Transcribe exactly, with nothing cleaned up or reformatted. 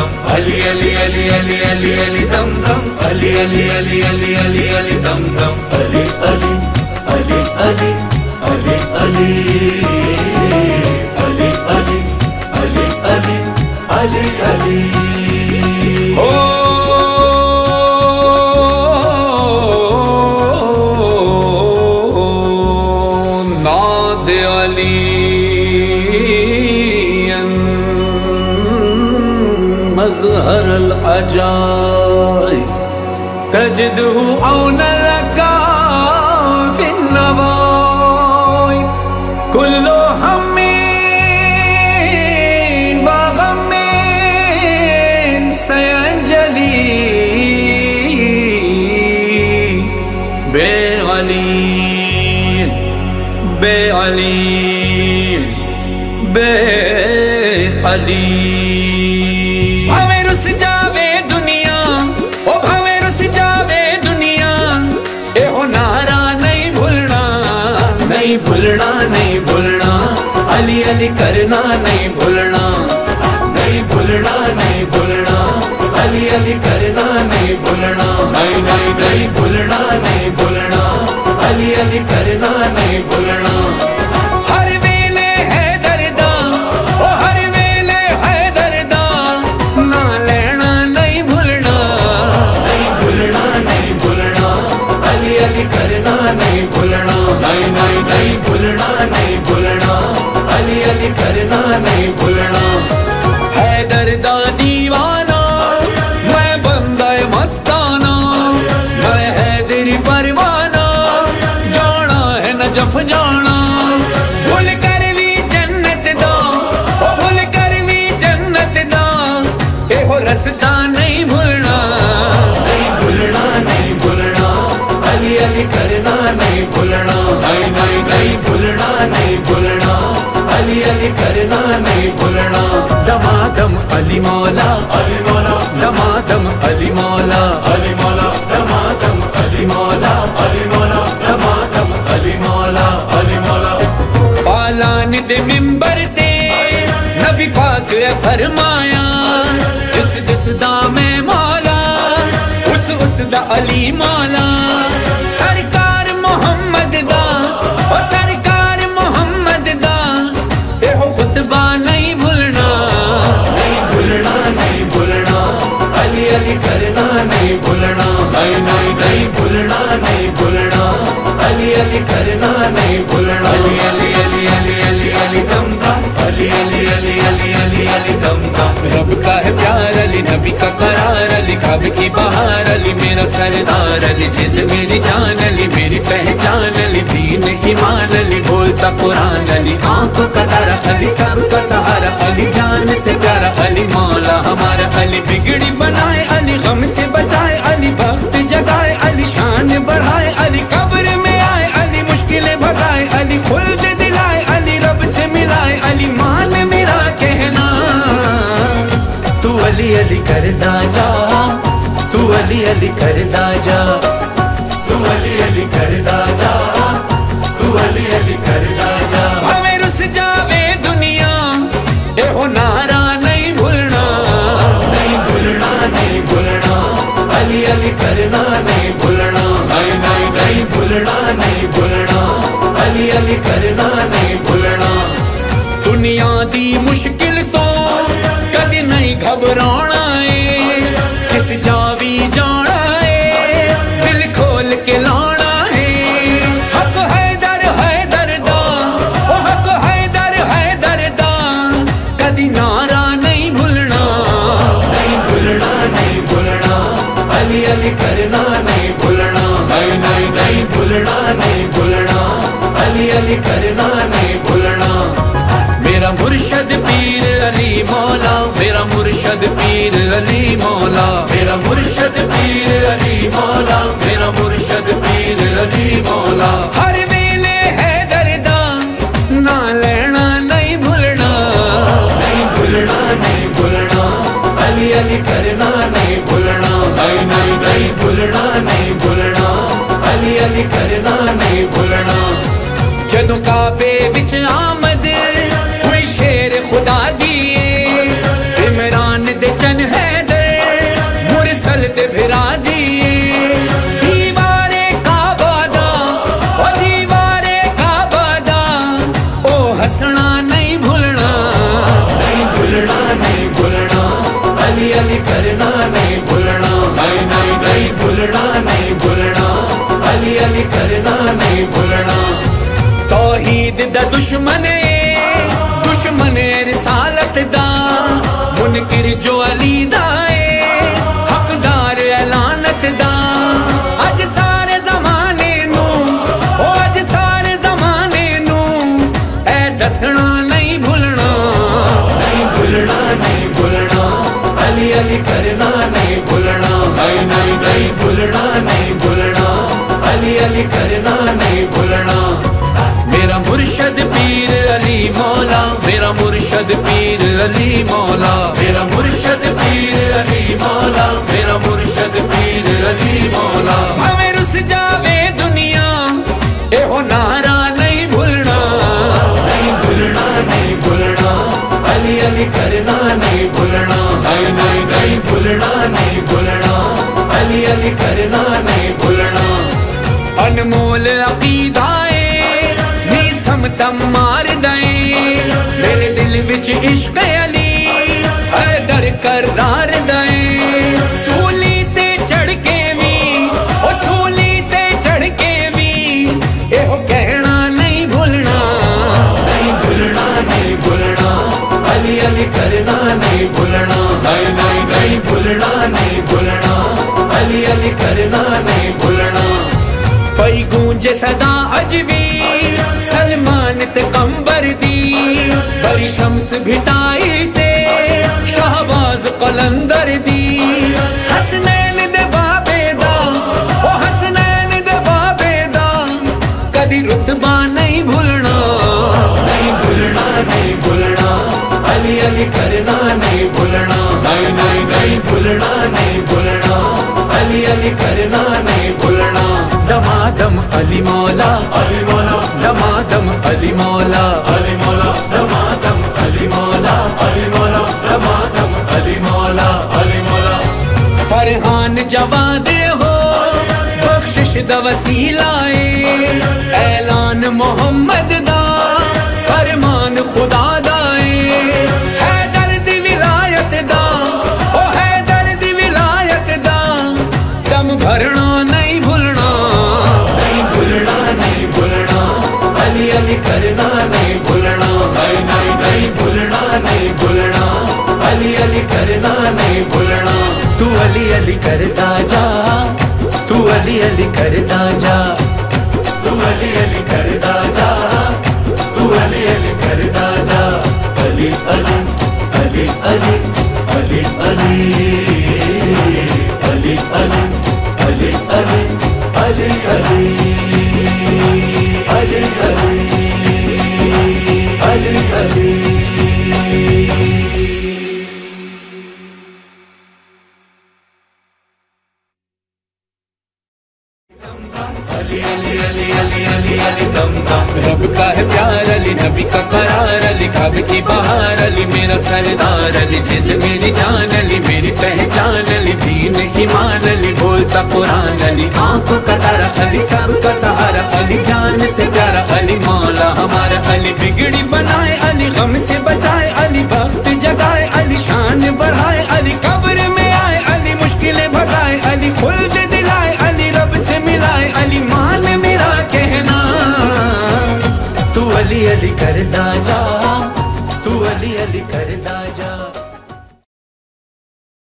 दम अली अली अली अली अली अली दम दम अली अली अली अली अली अली दम दम अली अली अली अली अली अली अली अली अली अली अली अली ओ नाद अली मज़हर अल-अजाई तजिदहु औन लका फिन्नवाई कुल्लु हम्मिन बग़म्मिन सयंजली बे अली बे अली बे अली जावे दुनिया ओ भावे रुस जावे दुनिया ए हो नारा नहीं भूलना नहीं भूलना नहीं भूलना अली अली करना नहीं भूलना नहीं भूलना नहीं भूलना अली अली करना नहीं भूलना नहीं नहीं नहीं भूलना नहीं भूलना अली अली करना नहीं भूलना हर वेले है दर्दा ओ हर वेले है दर्दा ना लेना नहीं भूलना नहीं भूलना नहीं भूलना अली अली करना नहीं भूलना नहीं नहीं नहीं भूलना नहीं भूलना अली अली करना नहीं भूलना है दर्दा दीवाना मैं बंदा मस्ताना मैं है तेरी परवाना जाना है नजफ जाना भूल कर भी जन्नत दा ओ भूल कर भी जन्नत दा ए हो रस्ता नहीं भूलना नहीं भूलना नहीं भूलना अली अली करना नहीं भूलना नहीं नहीं नहीं भूलना नहीं भूलना अली अली करना नहीं भूलना दमादम अली मौला अली मौला दमादम अली मौला अली मौला दमादम अली मौला अली मौला दमादम अली मौला अली मौला पाला निद मिंबर ते नबी पाक ने फरमाया जिस जिस दा मैं मौला उस उस दा अली मौला सरकार मोहम्मद दा ओ सरकार मोहम्मद दा ए हो खुतबा नहीं भूलना नहीं भूलना नहीं भूलना अली अली करना नहीं भूलना नहीं नहीं नहीं भूलना नहीं भूलना अली अली करना नहीं भूलना अली अली अली अली अली अली दम दम अली अली अली अली अली अली दम दम रब का है प्यार अली नबी का करार अली खाब की बहार अली मेरा सरदार अली जिद मेरी जान अली मेरी पहचान अली दीन की मान अली बोलता कुरान अली आंखों का तारा अली सबका सहारा अली जान से प्यारा अली मौला हमारा अली बिगड़ी बनाए अली गम से बचाए अली वक्त जगाए अली शान बढ़ाए अली कब्र में आए अली मुश्किलें भगाए अली खुल्द दिलाए अली रब से मिलाए अली मान मेरा कहना तू अली अली करदा जा तू अली अली करदा जा तू अली अली करदा जा तू अली अली करदा जा भावे रुस जावे दुनिया ए हो नारा नहीं भूलना नहीं भूलना नहीं भूलना अली अली करना नहीं भूलना नहीं नहीं नहीं भूलना नहीं भूलना अली अली करना नहीं भूलना दुनिया दी मुश्किल तो कदी नहीं घबराना है किस जावी जाना है दिल खोल के लाना है हक है दर है दरदा ओ हक है दर है दरदा कदी नारा नहीं भूलना नहीं भूलना नहीं भूलना अली अली करना नहीं भूलना नहीं नहीं नहीं भूलना नहीं भूलना अली अली करना नहीं भूलना मेरा मुर्शद पीर अली मौला मेरा मुर्शद पीर अली मौला मेरा मुर्शद पीर अली मौला मेरा मुर्शद पीर अली मौला हर वेले है दर्दा ना लेना नहीं भूलना नहीं भूलना नहीं भूलना अली अली करना नहीं भूलना नहीं नहीं नहीं भूलना नहीं भूलना अली अली करना नहीं भूलना जदों काबे विच आमद हुई शेर खुदा दिए इमरान दे चन है अली करना नहीं भूलना। तौहीद दा दुश्मन दुश्मन रिसालत दा मुनकिर जो अली दा हकदार ऐलानत दा। अज सारे जमाने नू ओ अज सारे जमाने नू ऐ दसना नहीं भूलना। नहीं भूलना नहीं भूलना अली अली करना नहीं भूलना। नहीं नहीं नहीं भूलना नहीं भूलना अली अली करना नहीं भूलना। मेरा मुर्शद पीर अली मौला मेरा मुर्शद पीर अली मौला मेरा मुर्शद पीर अली मौला मेरा मुर्शद पीर अली मौला। हमें रुस जावे दुनिया एहो नारा नहीं भूलना। नहीं भूलना नहीं भूलना अली अली करना नहीं भूलना। नहीं नहीं नहीं भूलना नहीं भूलना अली अली करना नहीं भूलना। अनमोल अकीदाए नी समतम मार दए मेरे दिल विच इश्क अली हैदर करार दए। सूली ते चढ़ के भी ओ सूली ते चढ़ के भी एहो कहना नहीं भूलना। नहीं भूलना नहीं भूलना अली अली करना नहीं भूलना। नहीं नहीं नहीं भूलना नहीं भूलना अली अली करना नहीं भूलना। पई गूंजे सदा अजवी सलमान ते कंबर दी बरी शम्स भिटाई ते शाहबाज कलंदर दी। हसनैन दे बाबे दा ओ हसनैन दे बाबे दा कदी रुतबा नहीं भूलना। नहीं भूलना नहीं भूलना अली अली करना नहीं भूलना। नहीं नहीं नहीं भूलना नहीं भूलना अली अली करना नहीं भूलना। दमादम अली मौला अली मौला दमादम अली मौला अली मौला दमादम अली मौला अली मौला दमादम अली मौला अली मौला। फरहान जवाद हो बख्शिश दा वसीला ऐलान मोहम्मद दा फरमान खुदा दा है दर्द विलायत दा ओ है दर्द विलायत दा दम भरना नहीं भूलना। नहीं भूलना नहीं भूलना अली अली करना नहीं भूलना। नहीं नहीं नहीं भूलना नहीं भूलना अली अली करना नहीं भूलना। तू अली अली करता जा तू अली अली करता जा तू अली अली करता जा तू अली अली करता जा। अली अली अली अली अली अली अली अली अली अली अली अली अली अली अली अली। अली अली अली अली अली अली दम दम रब का है प्यार अली नबी का करार अली खाब की बहार अली मेरा सरदार अली जिद मेरी जान अली मेरी पहचान अली दीन ईमान अली बोलता कुरान अली आंखों का तारा अली सबका सहारा अली जान से प्यारा अली मौला हमारा अली बिगड़ी बनाए अली गम से बचाए अली वक्त जगाए अली शान बढ़ाए अली कब्र में आए अली मुश्किलें भगाए अली खुल्द दिलाए अली रब से मिलाए अली मान मेरा कहना। तू अली अली करता जा